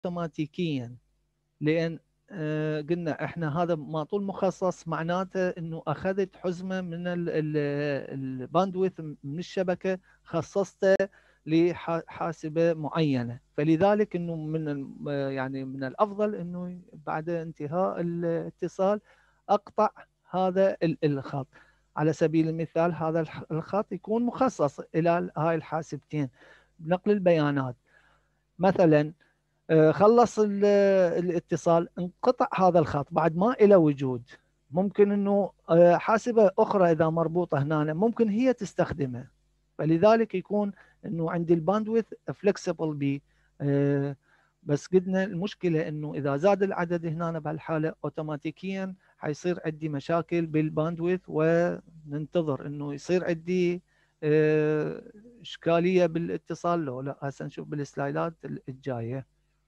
اوتوماتيكيا، لان قلنا احنا هذا معطول مخصص، معناته انه اخذت حزمه من الباندويث من الشبكه، خصصته لحاسبه معينه. فلذلك انه يعني من الافضل انه بعد انتهاء الاتصال اقطع هذا الخط. على سبيل المثال هذا الخط يكون مخصص الى هاي الحاسبتين بنقل البيانات. مثلا خلص الاتصال، انقطع هذا الخط بعد ما إلى وجود، ممكن انه حاسبة اخرى اذا مربوطة هنا ممكن هي تستخدمه. فلذلك يكون انه عندي الباندويث فلكسبل بي. بس قلنا المشكلة انه اذا زاد العدد هنا بهالحالة اوتوماتيكيا حيصير عندي مشاكل بالباندويث، وننتظر انه يصير عندي اشكالية بالاتصال. لو لا، هسه نشوف بالسلايدات الجاية.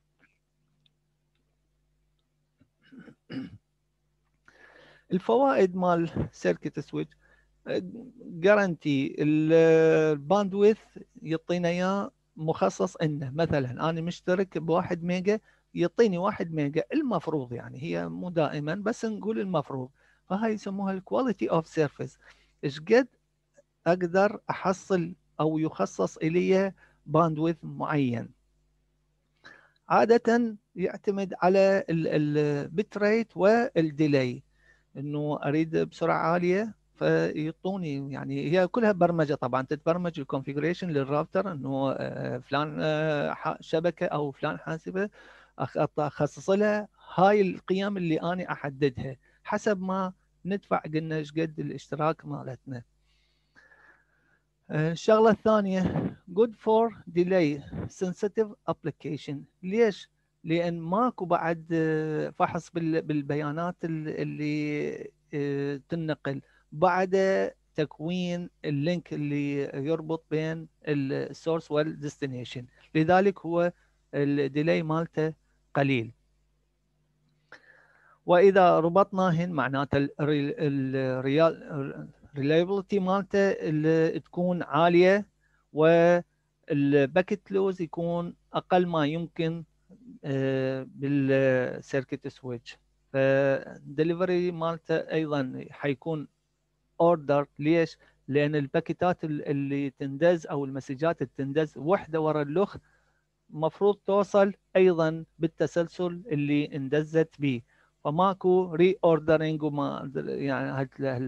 الفوائد مال سيركت سويتش: جارانتي الباندويث يعطينا اياه مخصص انه مثلا انا مشترك بواحد ميجا، يعطيني 1 ميجا المفروض، يعني هي مو دائما بس نقول المفروض. فهاي يسموها الكواليتي اوف سيرفيس، ايش قد اقدر احصل او يخصص الي باندويث معين. عادة يعتمد على البت ريت والديلي، انه اريد بسرعه عاليه فيعطوني، يعني هي كلها برمجه طبعا، تتبرمج الكونفيجريشن للراوتر انه فلان شبكه او فلان حاسبه اخصص لها هاي القيم اللي انا احددها حسب ما ندفع. قلنا ايش قد الاشتراك مالتنا. الشغله الثانيه good for delay sensitive application. ليش؟ لان ماكو بعد فحص بالبيانات اللي تنقل بعد تكوين اللينك اللي يربط بين السورس والديستنيشن، لذلك هو الديلي مالته قليل. واذا ربطناهن معناته الريلايبلتي مالته اللي تكون عاليه، والباكت لوز يكون اقل ما يمكن بالسيركت سويتش. فالدليفري مالته ايضا حيكون اوردر. ليش؟ لان الباكيتات اللي تندز او المسجات اللي تندز وحده ورا الاخت مفروض توصل ايضا بالتسلسل اللي اندزت به، فماكو ري اوردرنج وما يعني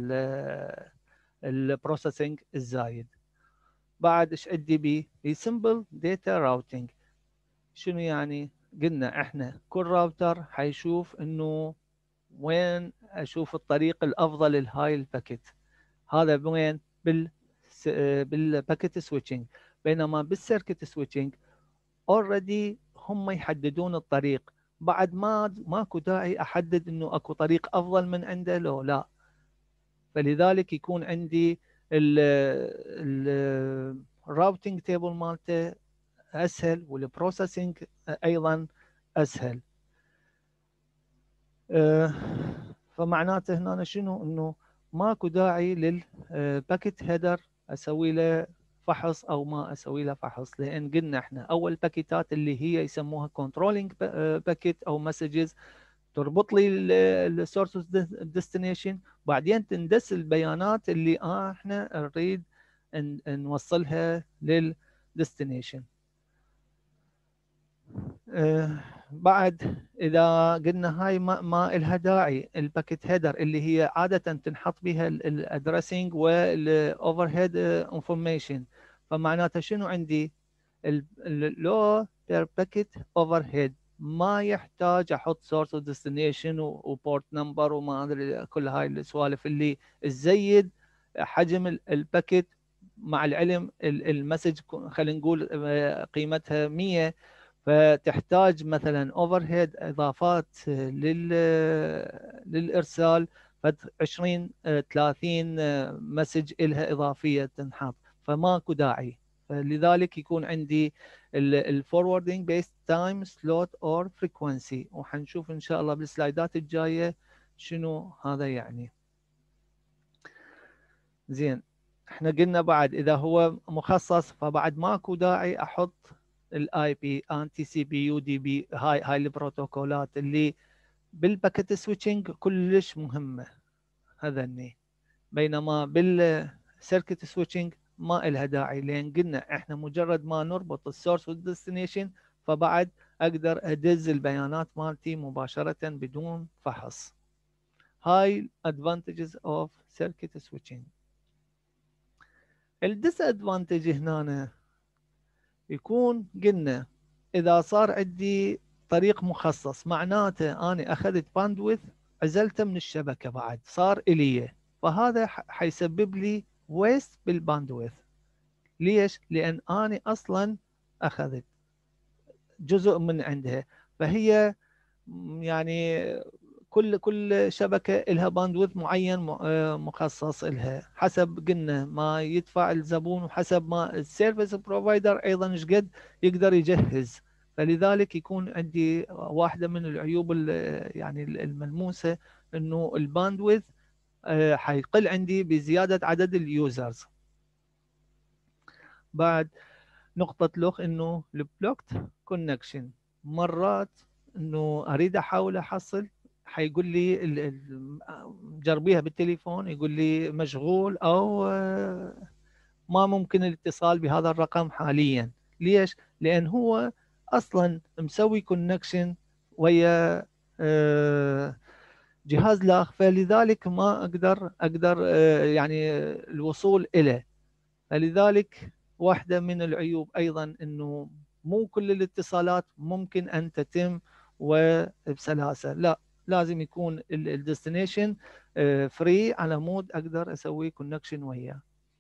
البروسيسنج الزايد. بعد ايش عندي بي؟ سمبل داتا راوتنج. شنو يعني؟ قلنا احنا كل راوتر حيشوف انه وين اشوف الطريق الافضل لهاي الباكيت. هذا وين؟ بالباكيت سويتشنج. بينما بالسيركت سويتشنج اوريدي هم يحددون الطريق، بعد ما ماكو داعي احدد انه اكو طريق افضل من عنده لو لا. فلذلك يكون عندي الراوتنج تيبل مالته اسهل، والبروسيسنج ايضا اسهل. فمعناته هنا شنو؟ انه ماكو داعي للباكيت هيدر اسوي له فحص او ما اسوي له فحص، لان قلنا احنا اول باكيتات اللي هي يسموها كنترولينج باكيت او مسجز تربط لي السورس ديستنيشن، بعدين تندس البيانات اللي احنا نريد نوصلها للديستنيشن. بعد اذا قلنا هاي ما لها داعي الباكيت هيدر اللي هي عاده تنحط بها الادريسنج والاوفر هيد انفورميشن، فمعناتها شنو عندي؟ اللو بير باكيت اوفر هيد ما يحتاج احط سورس وديستنيشن وبورت نمبر وما ادري كل هاي السوالف اللي تزيد حجم الباكيت. مع العلم المسج خلينا نقول قيمتها 100، فتحتاج مثلا اوفر هيد اضافات للارسال 20 30 مسج لها اضافيه تنحط، فماكو داعي. فلذلك يكون عندي الفوروردنج بيست تايم سلوت اور فريكوينسي، وحنشوف ان شاء الله بالسلايدات الجايه شنو هذا يعني. زين، احنا قلنا بعد اذا هو مخصص فبعد ماكو داعي احط الاي بي ان تي سي بي يو دي بي، هاي البروتوكولات اللي بالباكيت سويتشنج كلش مهمه هذني، بينما بالسيركت سويتشنج ما إلها داعي، لان قلنا احنا مجرد ما نربط السورس والديستنيشن فبعد اقدر ادز البيانات مالتي مباشره بدون فحص. هاي advantages of circuit switching. الديس ادفانتج هنا يكون قلنا اذا صار عندي طريق مخصص، معناته اني اخذت باندويث عزلته من الشبكه، بعد صار الي، فهذا حيسبب لي ويست بالباندويث. ليش؟ لان اني اصلا اخذت جزء من عندها، فهي يعني كل شبكه لها باندويث معين مخصص لها حسب قلنا ما يدفع الزبون، وحسب ما السيرفيس بروفايدر ايضا ايش قد يقدر يجهز. فلذلك يكون عندي واحده من العيوب يعني الملموسه انه الباندويث حيقل عندي بزياده عدد اليوزرز. بعد نقطه لوخ انه البلوكت كونكشن، مرات انه اريد احاول احصل حيقول لي جربيها بالتليفون يقول لي مشغول او ما ممكن الاتصال بهذا الرقم حاليا. ليش؟ لان هو اصلا مسوي كونكشن ويا جهاز لاخ، فلذلك ما اقدر يعني الوصول اليه. فلذلك واحدة من العيوب أيضا أنه مو كل الاتصالات ممكن أن تتم وبسلاسة، لا، لازم يكون الديستنيشن فري على مود أقدر أسوي كونكشن وياه.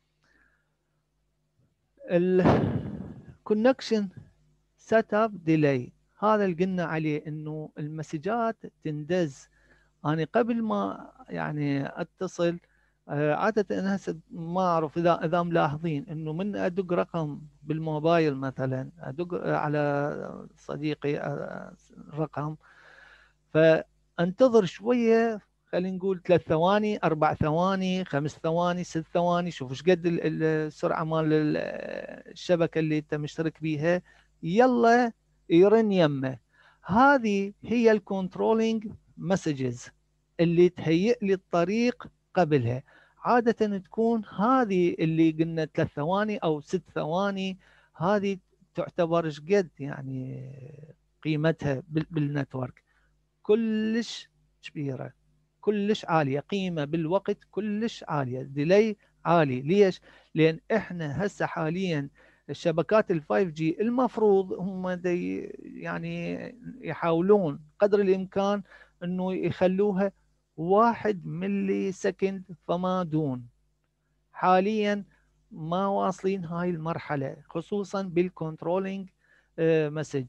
الكونكشن سيت اب ديلي، هذا اللي قلنا عليه انه المسجات تندز. انا قبل ما يعني اتصل عادة انا هسه ما اعرف اذا ملاحظين انه من ادق رقم بالموبايل مثلا، ادق على صديقي رقم، فانتظر شوية، خلينا نقول 3 ثواني 4 ثواني 5 ثواني 6 ثواني، شوف ايش قد السرعة مال الشبكة اللي انت مشترك بيها، يلا يرن يمه. هذه هي الكنترولينج مسجز اللي تهيئ لي الطريق قبلها. عادة تكون هذه اللي قلنا 3 ثواني أو 6 ثواني، هذه تعتبر ايش قد يعني قيمتها بالنتورك كلش كبيرة، كلش عالية، قيمة بالوقت كلش عالية، ديلي عالي. ليش؟ لأن احنا هسه حاليا الشبكات ال 5G المفروض هم يعني يحاولون قدر الإمكان انه يخلوها 1 ملي سكند فما دون. حاليا ما واصلين هاي المرحلة، خصوصا بالكنترولينج مسج،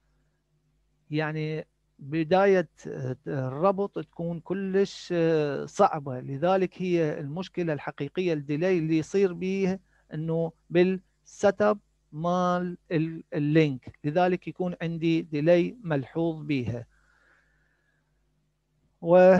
يعني بداية الربط تكون كلش صعبة. لذلك هي المشكلة الحقيقية الديلي اللي يصير به انه بالسيت اب مال اللينك، لذلك يكون عندي ديلي ملحوظ بيها. و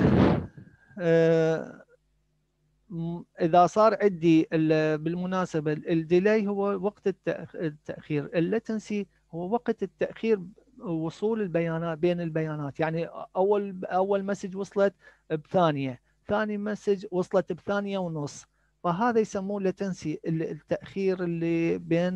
اذا صار عندي بالمناسبة الديلي هو وقت التأخير، اللاتنسي هو وقت التأخير وصول البيانات بين البيانات، يعني اول مسج وصلت بثانيه، ثاني مسج وصلت بثانيه ونص، فهذا يسموه لاتنسي، التاخير اللي بين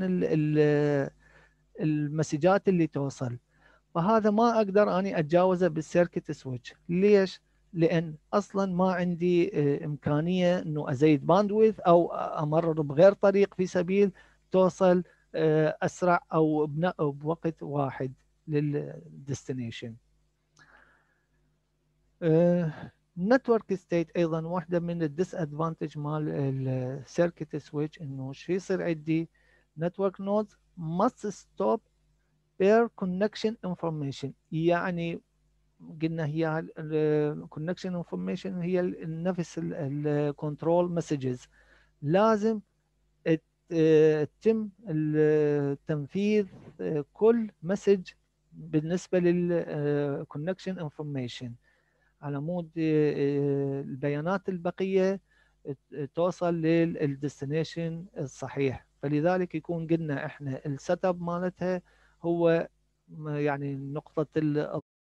المسجات اللي توصل. فهذا ما اقدر اني اتجاوزه بالسيركت سويتش. ليش؟ لان اصلا ما عندي امكانيه انه ازيد باندويث او امرر بغير طريق في سبيل توصل اسرع او بوقت واحد للديستنيشن. نتورك ستيت ايضا واحده من الديس ادفانتج مال السيركت سويتش، انه شو يصير عندي نتورك نودز must stop pair connection information. يعني قلنا هي الكونكشن انفورميشن هي نفس الكنترول مسجز، لازم يتم تنفيذ كل مسج بالنسبه للكونكشن انفورميشن على مود البيانات البقيه توصل للديستنيشن الصحيح. فلذلك يكون قلنا احنا السيت اب مالتها هو يعني نقطة